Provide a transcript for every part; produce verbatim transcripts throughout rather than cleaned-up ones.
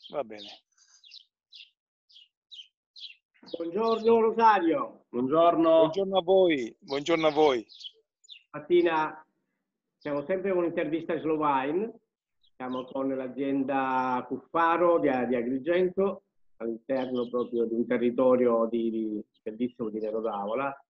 Va bene. Buongiorno Rosario. Buongiorno. Buongiorno a voi, buongiorno a voi. Mattina siamo sempre con un'intervista a Slovine, siamo con l'azienda Cuffaro di, di Agrigento, all'interno proprio di un territorio di, di, bellissimo di Nero d'Avola.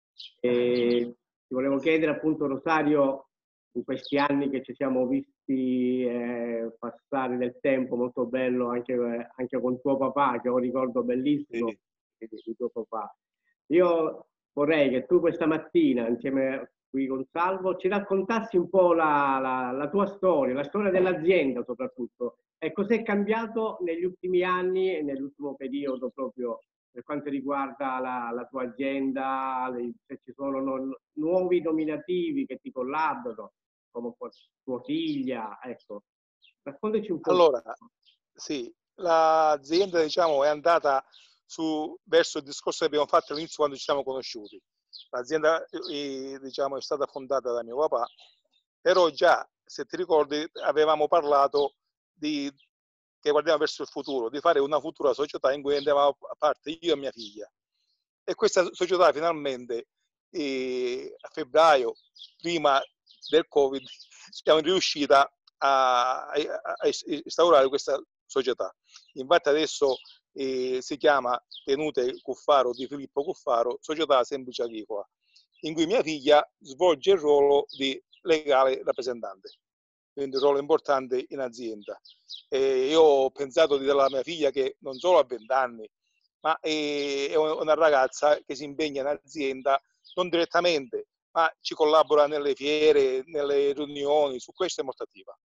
E ti volevo chiedere appunto Rosario, in questi anni che ci siamo visti eh, passare del tempo molto bello anche, anche con tuo papà, che ho un ricordo bellissimo sì. di, di tuo papà. Io vorrei che tu questa mattina, insieme qui con Salvo, ci raccontassi un po' la, la, la tua storia, la storia dell'azienda soprattutto, e cos'è cambiato negli ultimi anni e nell'ultimo periodo proprio per quanto riguarda la, la tua azienda, le, se ci sono no, nuovi nominativi che ti collaborano, come tua figlia, ecco. Raccontaci un po'. Allora, sì, l'azienda diciamo è andata su, verso il discorso che abbiamo fatto all'inizio quando ci siamo conosciuti. L'azienda eh, diciamo, è stata fondata da mio papà, però già, se ti ricordi, avevamo parlato di, che guardiamo verso il futuro, di fare una futura società in cui andavamo a parte io e mia figlia. E questa società finalmente eh, a febbraio, prima del Covid, siamo riuscita a, a, a instaurare questa società. Infatti adesso eh, si chiama Tenute Cuffaro di Filippo Cuffaro, Società Semplice Agricola, in cui mia figlia svolge il ruolo di legale rappresentante, quindi un ruolo importante in azienda. E io ho pensato di dare alla mia figlia che non solo ha venti anni, ma è una ragazza che si impegna in azienda non direttamente, ma ci collabora nelle fiere, nelle riunioni, su questo è molto attiva.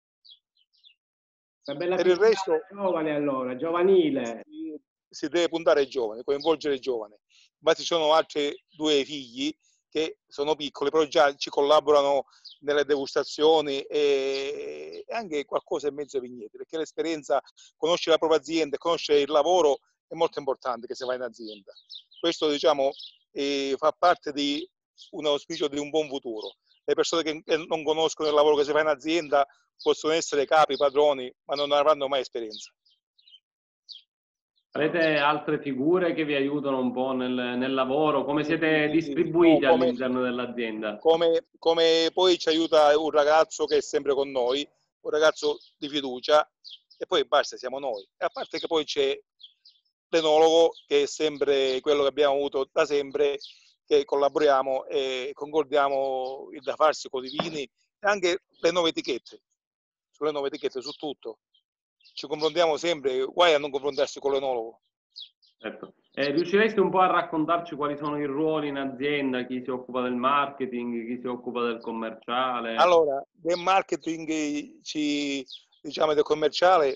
Una bella Per il resto, giovane allora, giovanile. Si, si deve puntare ai giovani, coinvolgere i giovani. Infatti ci sono altri due figli che sono piccoli, però già ci collaborano nelle degustazioni e, e anche qualcosa in mezzo ai vigneti, perché l'esperienza, conoscere la propria azienda e conoscere il lavoro è molto importante che si va in azienda. Questo diciamo eh, fa parte di un auspicio di un buon futuro. Le persone che, che non conoscono il lavoro che si fa in azienda possono essere capi, padroni, ma non avranno mai esperienza. Avete altre figure che vi aiutano un po' nel, nel lavoro? Come siete distribuiti no, come, all'interno dell'azienda? Come, come poi ci aiuta un ragazzo che è sempre con noi, un ragazzo di fiducia, e poi basta, siamo noi. E a parte che poi c'è l'enologo, che è sempre quello che abbiamo avuto da sempre, che collaboriamo e concordiamo il da farsi con i vini e anche le nuove etichette, sulle nuove etichette, su tutto. Ci confrontiamo sempre, guai a non confrontarsi con l'enologo. Certo. Eh, riusciresti un po' a raccontarci quali sono i ruoli in azienda, chi si occupa del marketing, chi si occupa del commerciale? Allora, del marketing, ci, diciamo del commerciale,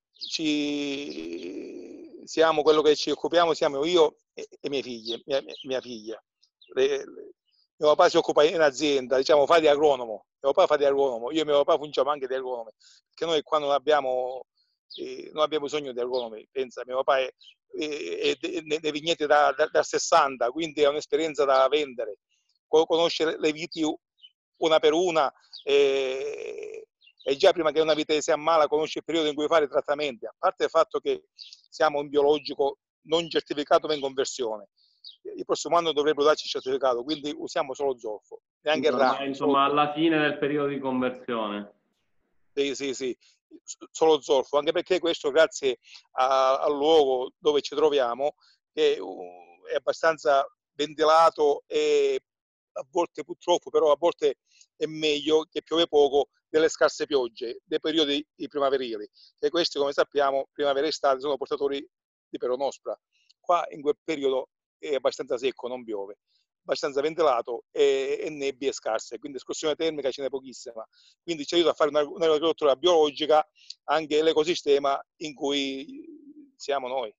ci, siamo quello che ci occupiamo, siamo io e, e mie figlie, mia, mia figlia. Le, le, mio papà si occupa in azienda, diciamo, fa di agronomo, mio papà fa di agronomo, io e mio papà fungiamo anche di agronomi, perché noi qua non abbiamo, eh, non abbiamo bisogno di agronomi, pensa, mio papà è, è, è nei vigneti da, da, da sessanta, quindi ha un'esperienza da vendere, conosce le viti una per una e, e già prima che una vite si ammala conosce il periodo in cui fare i trattamenti, a parte il fatto che siamo un biologico non certificato ma in conversione. Il prossimo anno dovrebbero darci il certificato, quindi usiamo solo zolfo, neanche Insomma, rame. insomma alla fine del periodo di conversione. Sì, sì, sì, solo zolfo, anche perché questo grazie a, al luogo dove ci troviamo, che uh, è abbastanza ventilato e a volte purtroppo, però a volte è meglio che piove poco delle scarse piogge, dei periodi primaverili, che questi come sappiamo primavera e estate sono portatori di peronospora. Qua in quel periodo è abbastanza secco, non piove, abbastanza ventilato e, e nebbie scarse, quindi escursione termica ce n'è pochissima, quindi ci aiuta a fare un'agricoltura biologica anche l'ecosistema in cui siamo noi.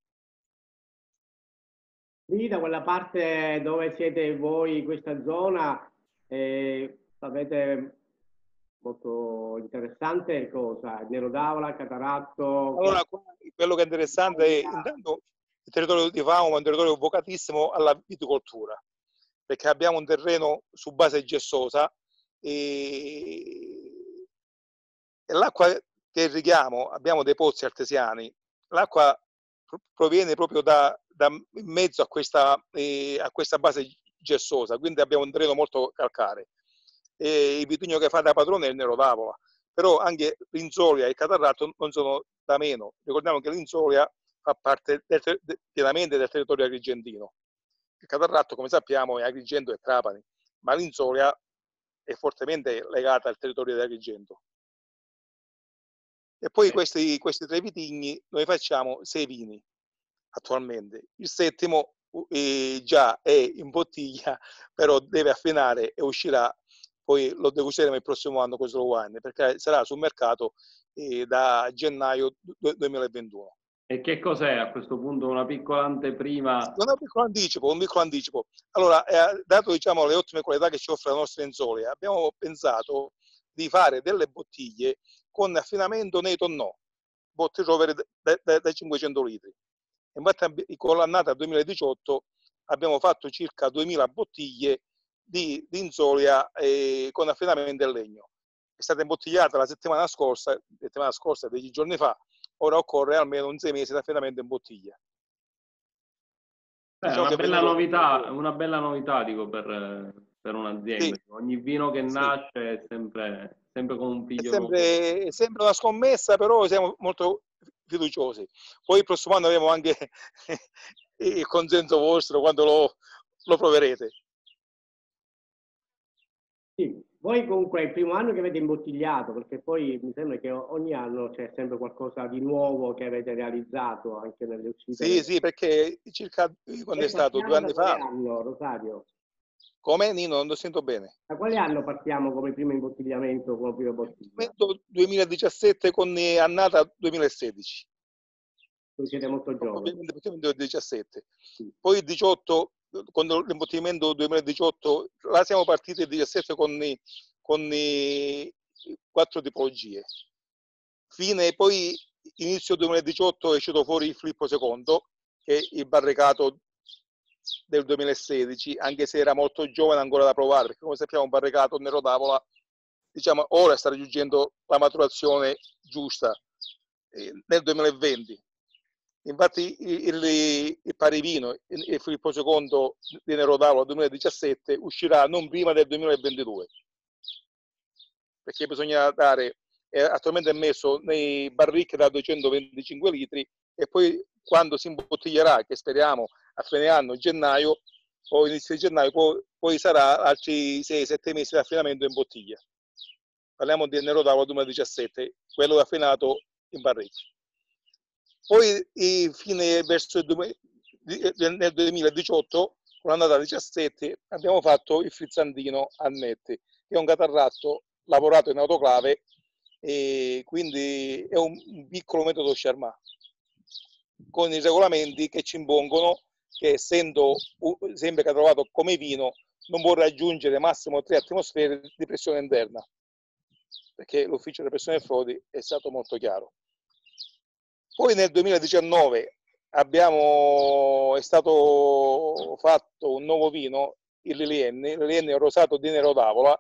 Lì da quella parte dove siete voi, in questa zona, eh, avete molto interessante cosa? Nero d'Avola, Cataratto. Allora, quello che è interessante è intanto il territorio di Fauma è un territorio vocatissimo alla viticoltura, perché abbiamo un terreno su base gessosa e, e l'acqua che irrighiamo, abbiamo dei pozzi artesiani l'acqua proviene proprio da, da in mezzo a questa, eh, a questa base gessosa, quindi abbiamo un terreno molto calcareo. E il vitigno che fa da padrone è il Nero d'Avola, però anche l'Inzolia e il Catarratto non sono da meno. Ricordiamo che l'Inzolia fa parte del, de, pienamente del territorio agrigentino. Il Catarratto, come sappiamo, è Agrigento e Trapani, ma l'Inzolia è fortemente legata al territorio di Agrigento. E poi questi, questi tre vitigni noi facciamo sei vini attualmente. Il settimo eh, già è in bottiglia, però deve affinare e uscirà, poi lo degusteremo il prossimo anno con Slow Wine, perché sarà sul mercato eh, da gennaio duemilaventuno. E che cos'è a questo punto una piccola anteprima? Non è un piccolo anticipo, un piccolo anticipo. Allora, eh, dato diciamo, le ottime qualità che ci offre la nostra Inzolia, abbiamo pensato di fare delle bottiglie con affinamento nei tonnò, bottiglie rovere da, da, da cinquecento litri. Infatti con l'annata duemiladiciotto abbiamo fatto circa duemila bottiglie di, di Inzolia eh, con affinamento in legno. È stata imbottigliata la settimana scorsa, la settimana scorsa, dieci giorni fa, ora occorre almeno un sei mesi di affinamento in bottiglia. È una bella novità, una bella novità dico per, per un'azienda. Sì. Ogni vino che nasce sì. è sempre, sempre con un figlio è sempre, è sempre una scommessa, però siamo molto fiduciosi. Poi il prossimo anno avremo anche il consenso vostro quando lo, lo proverete. Sì, voi comunque è il primo anno che avete imbottigliato, perché poi mi sembra che ogni anno c'è sempre qualcosa di nuovo che avete realizzato anche nelle uscite. Sì, sì, perché circa quando è stato due anni fa. Anno, Rosario? Come Nino? Non lo sento bene. Da quale anno partiamo come primo imbottigliamento, come prima bottiglia? duemiladiciassette con annata duemilasedici. Voi siete molto giovani. duemiladiciassette. Sì. Poi il diciotto, con l'imbottigliamento duemiladiciotto, là siamo partiti il diciassette con i, con i quattro tipologie. Fine, poi inizio duemiladiciotto è uscito fuori il Filippo secondo, che è il barricato del duemilasedici, anche se era molto giovane ancora da provare, perché come sappiamo un barricato Nero d'Avola, diciamo, ora sta raggiungendo la maturazione giusta eh, nel duemilaventi. Infatti il, il, il Parivino, il Filippo secondo di Nero d'Avola duemiladiciassette uscirà non prima del duemilaventidue, perché bisogna dare, eh, attualmente è messo nei barrichi da duecentoventicinque litri e poi quando si imbottiglierà, che speriamo a fine anno, gennaio o inizio di gennaio, poi, poi sarà altri sei sette mesi di affinamento in bottiglia. Parliamo di Nero d'Avola duemiladiciassette, quello affinato in barrichi. Poi fine verso il nel duemiladiciotto, con l'annata diciassette, abbiamo fatto il frizzantino a Netti, che è un catarratto lavorato in autoclave e quindi è un, un piccolo metodo Charmat, con i regolamenti che ci impongono che essendo sempre catalogato come vino non può raggiungere massimo tre atmosfere di pressione interna, perché l'ufficio di pressione e frodi è stato molto chiaro. Poi nel duemiladiciannove abbiamo, è stato fatto un nuovo vino, il Lilienni, il Lilienni è rosato di Nero d'Avola,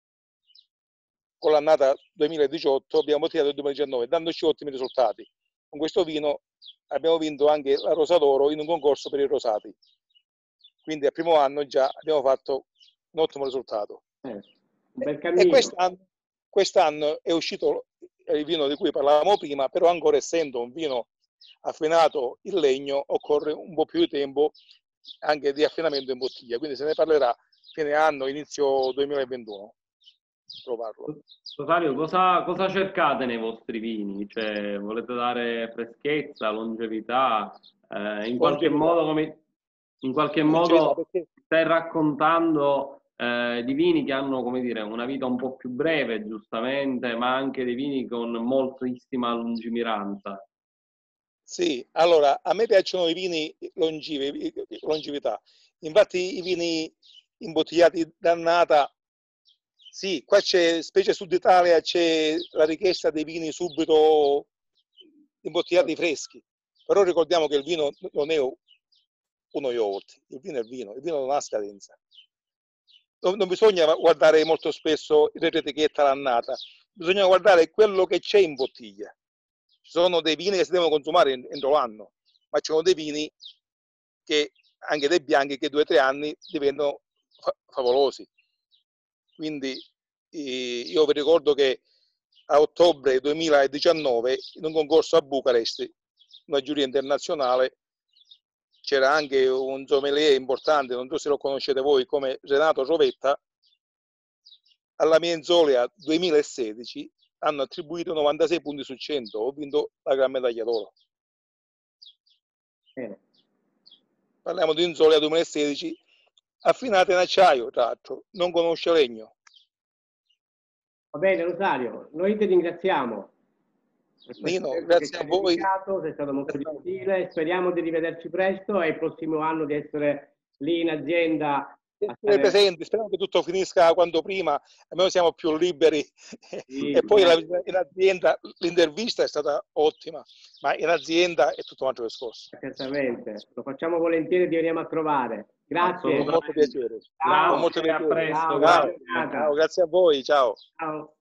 con l'annata duemiladiciotto abbiamo tirato il duemiladiciannove, dandoci ottimi risultati. Con questo vino abbiamo vinto anche la Rosa d'Oro in un concorso per i rosati. Quindi al primo anno già abbiamo fatto un ottimo risultato. Eh, e quest'anno, quest'anno è uscito il vino di cui parlavamo prima, però ancora essendo un vino affinato in legno occorre un po' più di tempo anche di affinamento in bottiglia, quindi se ne parlerà fine anno, inizio duemilaventuno. Provarlo. Rosario, cosa, cosa cercate nei vostri vini? Cioè, volete dare freschezza, longevità? Eh, in qualche longevità. modo, come, in qualche modo perché... stai raccontando eh, di vini che hanno, come dire, una vita un po' più breve, giustamente, ma anche dei vini con moltissima lungimiranza. Sì, allora, a me piacciono i vini longevi, longevità. Infatti i vini imbottigliati d'annata, sì, qua c'è, specie Sud Italia, c'è la richiesta dei vini subito imbottigliati freschi. Però ricordiamo che il vino non è uno yogurt, il vino è il vino, il vino non ha scadenza. Non, non bisogna guardare molto spesso l'etichetta l'annata, bisogna guardare quello che c'è in bottiglia. Ci sono dei vini che si devono consumare entro l'anno, ma ci sono dei vini che, anche dei bianchi, che due o tre anni diventano fa favolosi. Quindi eh, io vi ricordo che a ottobre duemiladiciannove, in un concorso a Bucarest, una giuria internazionale, c'era anche un sommelier importante, non so se lo conoscete voi, come Renato Rovetta. Alla mia Inzolia duemilasedici hanno attribuito novantasei punti su cento, ho vinto la gran medaglia d'oro. Eh. Parliamo di Inzolia duemilasedici, affinata in acciaio, tra l'altro, non conosce legno. Va bene, Rosario, noi ti ringraziamo. Nino, grazie a voi. Sei stato molto gentile, speriamo di rivederci presto e il prossimo anno di essere lì in azienda. Essere presenti, speriamo che tutto finisca quanto prima, almeno siamo più liberi. Sì, e poi la, in azienda l'intervista è stata ottima, ma in azienda è tutto un altro discorso. Certamente, lo facciamo volentieri, ti veniamo a trovare. Grazie. Con molto piacere. Ciao, con molto piacere. A presto. Ciao. Ciao. Ciao, grazie a voi, ciao. Ciao.